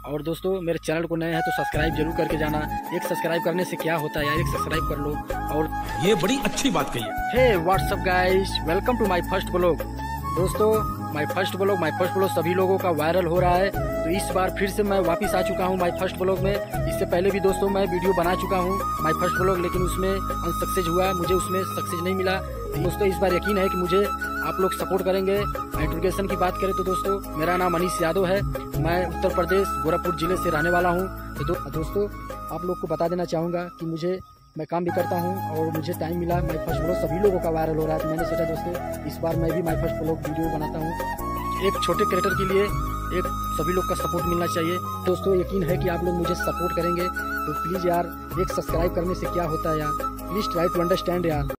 और दोस्तों मेरे चैनल को नए हैं तो सब्सक्राइब जरूर करके जाना। एक सब्सक्राइब करने से क्या होता है यार, एक सब्सक्राइब कर लो। और ये बड़ी अच्छी बात कही है। Hey what's up guys, welcome to my first blog. दोस्तों माय फर्स्ट ब्लॉग सभी लोगों का वायरल हो रहा है, तो इस बार फिर से मैं वापस आ चुका हूं माय फर्स्ट ब्लॉग में। इससे पहले भी दोस्तों मैं वीडियो बना चुका हूं माय फर्स्ट ब्लॉग, लेकिन उसमें अनसक्सेस हुआ, मुझे उसमें सक्सेस नहीं मिला। दोस्तों इस बार यकीन है कि मुझे आप लोग सपोर्ट करेंगे। इंट्रोडक्शन की बात करें तो दोस्तों मेरा नाम मनीष यादव है, मैं उत्तर प्रदेश गोरखपुर जिले से रहने वाला हूँ। तो दोस्तों आप लोग को बता देना चाहूँगा कि मैं काम भी करता हूं और मुझे टाइम मिला। माय फर्स्ट ब्लॉग सभी लोगों का वायरल हो रहा है, तो मैंने सोचा दोस्तों इस बार मैं भी माय फर्स्ट ब्लॉग वीडियो बनाता हूं। एक छोटे क्रिएटर के लिए एक सभी लोग का सपोर्ट मिलना चाहिए। दोस्तों यकीन है कि आप लोग मुझे सपोर्ट करेंगे, तो प्लीज़ यार एक सब्सक्राइब करने से क्या होता है यार, प्लीज़ ट्राई टू अंडरस्टैंड यार।